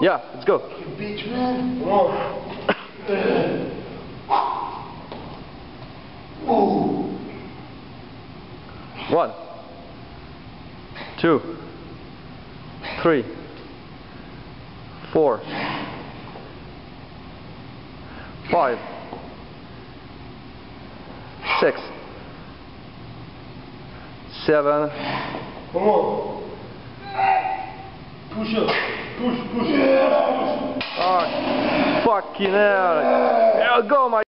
Yeah, let's go. Bitch, man. Come on. Ooh. 1, 2, 3, 4, 5, 6, 7. Come on. Push up. Push. Oh, fucking hell. Yeah, go, my